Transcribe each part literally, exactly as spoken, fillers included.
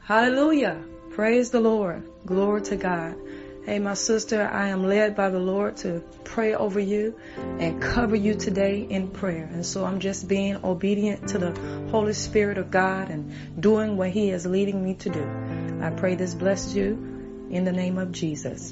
Hallelujah. Praise the Lord. Glory to God. Hey, my sister, I am led by the Lord to pray over you and cover you today in prayer. And so I'm just being obedient to the Holy Spirit of God and doing what He is leading me to do. I pray this bless you in the name of Jesus.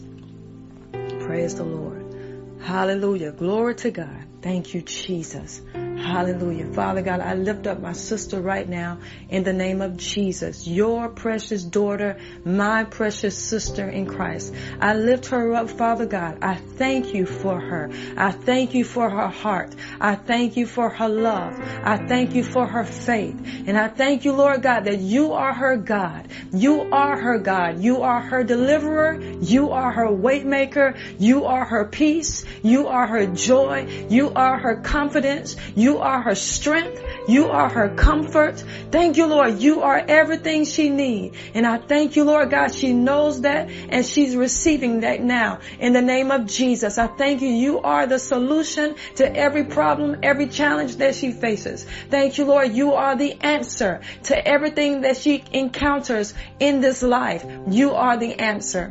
Praise the Lord. Hallelujah. Glory to God. Thank you, Jesus. Hallelujah. Father God, I lift up my sister right now in the name of Jesus, your precious daughter, my precious sister in Christ. I lift her up, Father God. I thank you for her. I thank you for her heart. I thank you for her love. I thank you for her faith. And I thank you, Lord God, that you are her God. You are her God. You are her deliverer. You are her weight maker. You are her peace. You are her joy. You are her confidence. You are her strength. You are her comfort. Thank you, Lord. You are everything she needs. And I thank you, Lord God. She knows that and she's receiving that now. In the name of Jesus, I thank you. You are the solution to every problem, every challenge that she faces. Thank you, Lord. You are the answer to everything that she encounters in this life. You are the answer.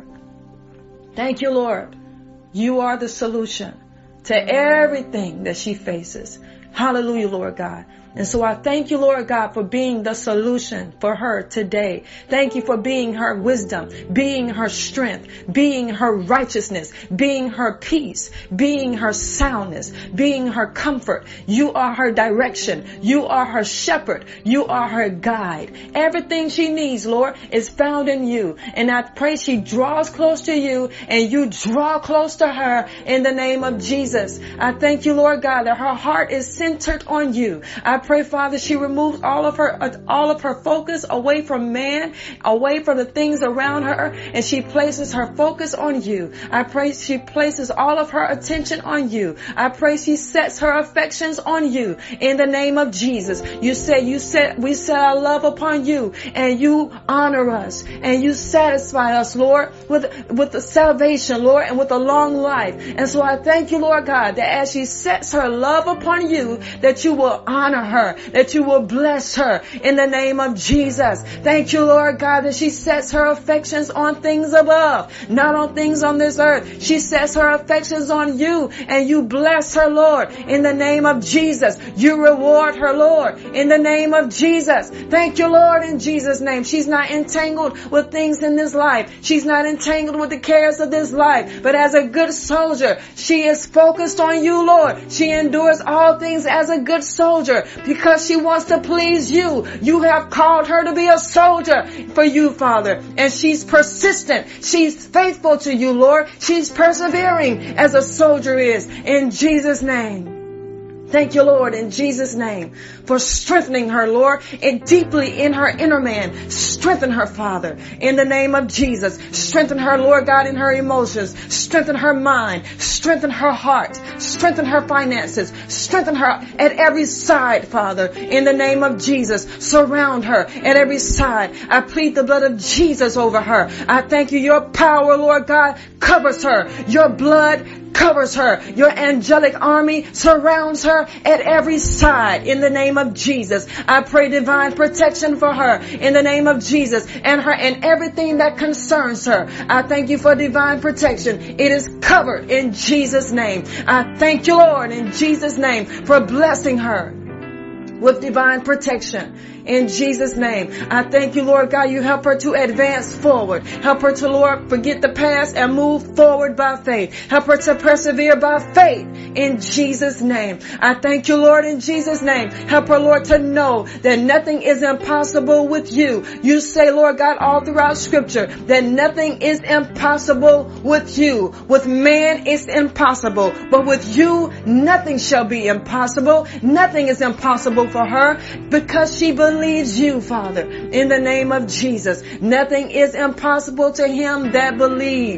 Thank you, Lord. You are the solution to everything that she faces. Hallelujah, Lord God. And so I thank you, Lord God, for being the solution for her today. Thank you for being her wisdom, being her strength, being her righteousness, being her peace, being her soundness, being her comfort. You are her direction. You are her shepherd. You are her guide. Everything she needs, Lord, is found in you. And I pray she draws close to you and you draw close to her in the name of Jesus. I thank you, Lord God, that her heart is centered on you. I pray, Father, she removes all of her, all of her focus away from man, away from the things around her, and she places her focus on you. I pray she places all of her attention on you. I pray she sets her affections on you in the name of Jesus. You say, you said, we set our love upon you and you honor us and you satisfy us, Lord, with, with the salvation, Lord, and with a long life. And so I thank you, Lord God, that as she sets her love upon you, that you will honor her. Her, that you will bless her in the name of Jesus. Thank you, Lord God, that she sets her affections on things above, not on things on this earth. She sets her affections on you and you bless her, Lord, in the name of Jesus. You reward her, Lord, in the name of Jesus. Thank you, Lord, in Jesus' name. She's not entangled with things in this life. She's not entangled with the cares of this life, but as a good soldier, she is focused on you, Lord. She endures all things as a good soldier, because she wants to please you. You have called her to be a soldier for you, Father. And she's persistent. She's faithful to you, Lord. She's persevering as a soldier is. In Jesus' name. Thank you, Lord, in Jesus' name, for strengthening her, Lord, and deeply in her inner man. Strengthen her, Father, in the name of Jesus. Strengthen her, Lord God, in her emotions. Strengthen her mind. Strengthen her heart. Strengthen her finances. Strengthen her at every side, Father, in the name of Jesus. Surround her at every side. I plead the blood of Jesus over her. I thank you. Your power, Lord God, covers her. Your blood covers her. Your angelic army surrounds her at every side in the name of Jesus. I pray divine protection for her in the name of Jesus and her and everything that concerns her. I thank you for divine protection. It is covered in Jesus' name. I thank you, Lord, in Jesus' name for blessing her with divine protection. In Jesus' name, I thank you, Lord God, you help her to advance forward. Help her to, Lord, forget the past and move forward by faith. Help her to persevere by faith in Jesus' name. I thank you, Lord, in Jesus' name. Help her, Lord, to know that nothing is impossible with you. You say, Lord God, all throughout Scripture that nothing is impossible with you. With man, it's impossible. But with you, nothing shall be impossible. Nothing is impossible for her because she believes believes you, Father, in the name of Jesus. Nothing is impossible to him that believes.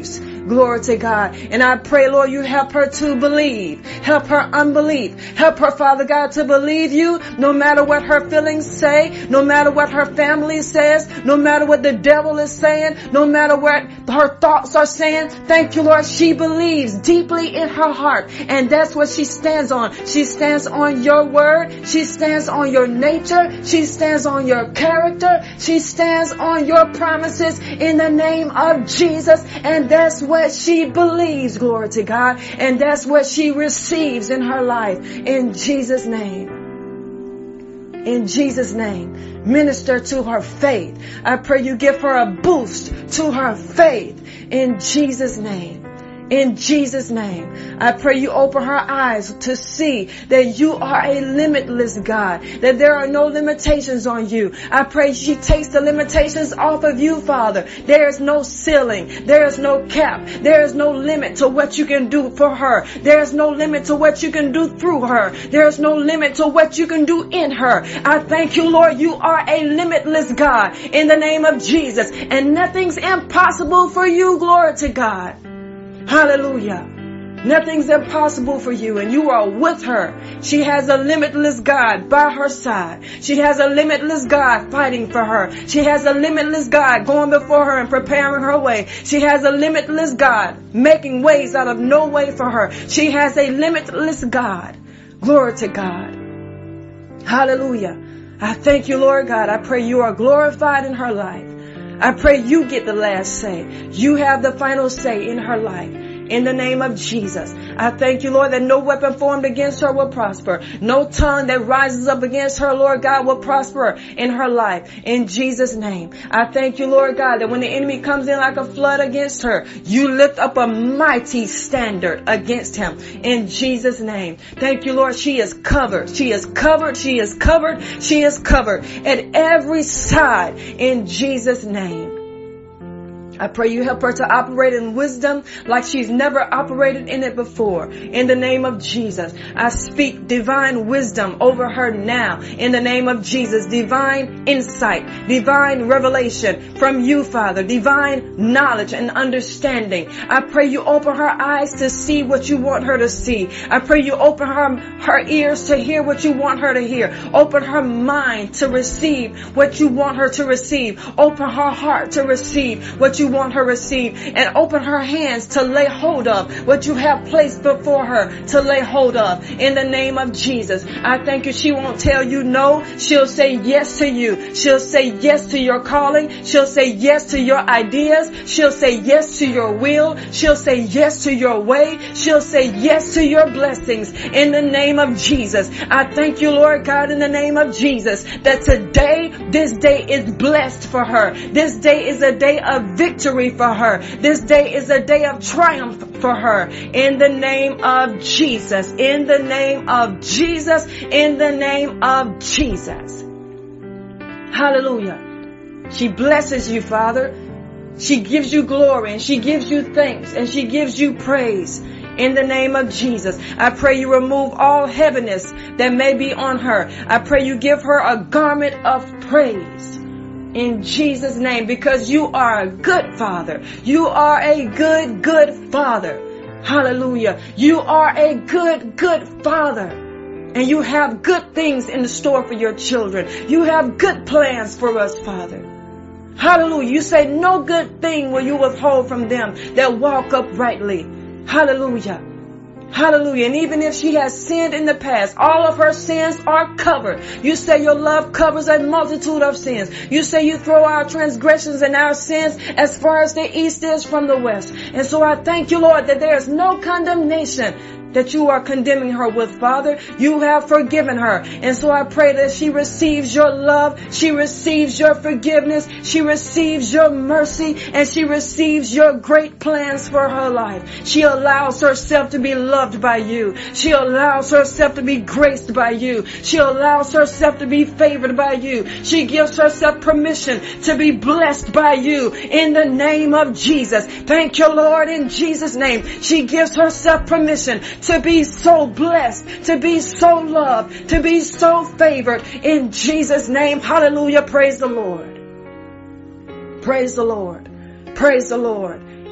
Glory to God. And I pray, Lord, you help her to believe. Help her unbelief. Help her, Father God, to believe you no matter what her feelings say, no matter what her family says, no matter what the devil is saying, no matter what her thoughts are saying. Thank you, Lord. She believes deeply in her heart. And that's what she stands on. She stands on your word. She stands on your nature. She stands on your character. She stands on your promises in the name of Jesus. And that's what she believes, glory to God. And that's what she receives in her life. In Jesus' name. In Jesus' name. Minister to her faith. I pray you give her a boost to her faith. In Jesus' name. In Jesus' name, I pray you open her eyes to see that you are a limitless God, that there are no limitations on you. I pray she takes the limitations off of you, Father. There is no ceiling. There is no cap. There is no limit to what you can do for her. There is no limit to what you can do through her. There is no limit to what you can do in her. I thank you, Lord. You are a limitless God in the name of Jesus, and nothing's impossible for you. Glory to God. Hallelujah. Nothing's impossible for you, and you are with her. She has a limitless God by her side. She has a limitless God fighting for her. She has a limitless God going before her and preparing her way. She has a limitless God making ways out of no way for her. She has a limitless God. Glory to God. Hallelujah. I thank you, Lord God. I pray you are glorified in her life. I pray you get the last say. You have the final say in her life. In the name of Jesus, I thank you, Lord, that no weapon formed against her will prosper. No tongue that rises up against her, Lord God, will prosper in her life. In Jesus' name, I thank you, Lord God, that when the enemy comes in like a flood against her, you lift up a mighty standard against him. In Jesus' name, thank you, Lord. She is covered. She is covered. She is covered. She is covered at every side. In Jesus' name. I pray you help her to operate in wisdom like she's never operated in it before. In the name of Jesus, I speak divine wisdom over her now. In the name of Jesus, divine insight, divine revelation from you, Father, divine knowledge and understanding. I pray you open her eyes to see what you want her to see. I pray you open her, her ears to hear what you want her to hear. Open her mind to receive what you want her to receive. Open her heart to receive what you want her to receive, and open her hands to lay hold of what you have placed before her to lay hold of. In the name of Jesus, I thank you. She won't tell you no. She'll say yes to you. She'll say yes to your calling. She'll say yes to your ideas. She'll say yes to your will. She'll say yes to your way. She'll say yes to your blessings. In the name of Jesus, I thank you, Lord God, in the name of Jesus, that today, this day is blessed for her. This day is a day of victory for her. This day is a day of triumph for her. In the name of Jesus. In the name of Jesus. In the name of Jesus. Hallelujah. She blesses you, Father. She gives you glory and she gives you thanks and she gives you praise. In the name of Jesus, I pray you remove all heaviness that may be on her. I pray you give her a garment of praise. In Jesus' name, because you are a good Father. You are a good, good Father. Hallelujah. You are a good, good Father. And you have good things in store for your children. You have good plans for us, Father. Hallelujah. You say no good thing will you withhold from them that walk uprightly. Hallelujah. Hallelujah. And even if she has sinned in the past, all of her sins are covered. You say your love covers a multitude of sins. You say you throw our transgressions and our sins as far as the east is from the west. And so I thank you, Lord, that there is no condemnation that you are condemning her with, Father. You have forgiven her. And so I pray that she receives your love. She receives your forgiveness. She receives your mercy. And she receives your great plans for her life. She allows herself to be loved by you. She allows herself to be graced by you. She allows herself to be favored by you. She gives herself permission to be blessed by you in the name of Jesus. Thank you, Lord, in Jesus' name. She gives herself permission to be so blessed, to be so loved, to be so favored in Jesus' name. Hallelujah. Praise the Lord. Praise the Lord. Praise the Lord.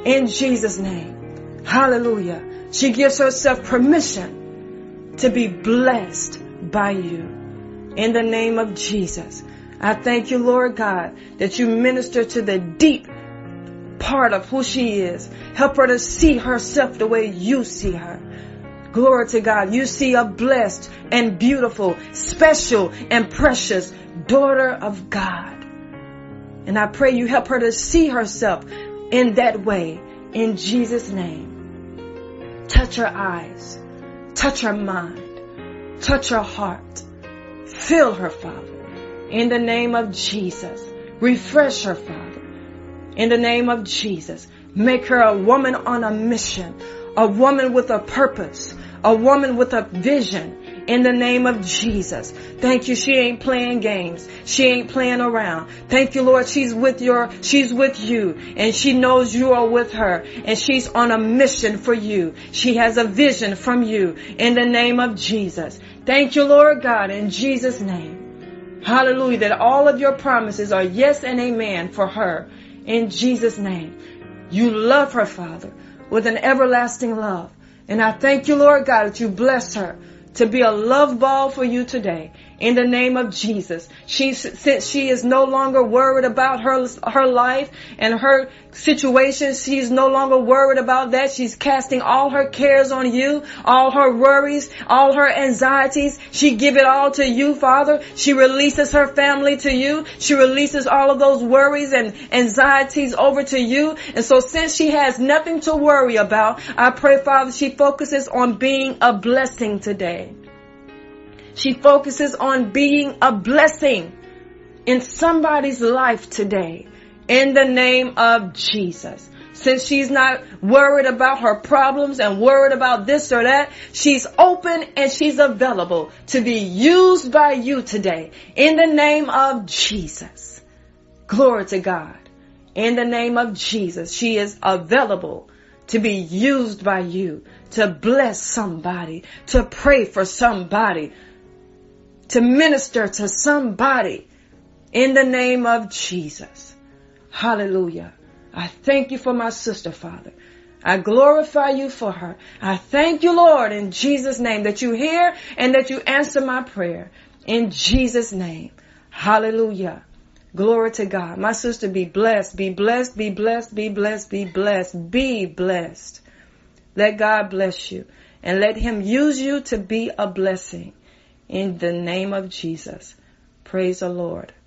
in Jesus' name. Hallelujah. She gives herself permission to be blessed by you. In the name of Jesus, I thank you, Lord God, that you minister to the deep part of who she is. Help her to see herself the way you see her. Glory to God. You see a blessed and beautiful, special and precious daughter of God. And I pray you help her to see herself in that way. In Jesus' name. Touch her eyes. Touch her mind. Touch her heart. Fill her, Father. In the name of Jesus. Refresh her, Father. In the name of Jesus. Make her a woman on a mission. A woman with a purpose. A woman with a vision. In the name of Jesus. Thank you. She ain't playing games. She ain't playing around. Thank you, Lord. She's with your, she's with you. And she knows you are with her. And she's on a mission for you. She has a vision from you. In the name of Jesus. Thank you, Lord God, in Jesus' name. Hallelujah. That all of your promises are yes and amen for her. In Jesus' name. You love her, Father, with an everlasting love. And I thank you, Lord God, that you bless her to be a love ball for you today. In the name of Jesus. She, since she is no longer worried about her, her life and her situation, she's no longer worried about that. She's casting all her cares on you, all her worries, all her anxieties. She give it all to you, Father. She releases her family to you. She releases all of those worries and anxieties over to you. And so since she has nothing to worry about, I pray, Father, she focuses on being a blessing today. She focuses on being a blessing in somebody's life today. In the name of Jesus. Since she's not worried about her problems and worried about this or that, she's open and she's available to be used by you today. In the name of Jesus. Glory to God. In the name of Jesus. She is available to be used by you to bless somebody, to pray for somebody, to minister to somebody in the name of Jesus. Hallelujah. I thank you for my sister, Father. I glorify you for her. I thank you, Lord, in Jesus' name, that you hear and that you answer my prayer. In Jesus' name. Hallelujah. Glory to God. My sister, be blessed, be blessed, be blessed, be blessed, be blessed, be blessed. Let God bless you and let him use you to be a blessing. In the name of Jesus. Praise the Lord.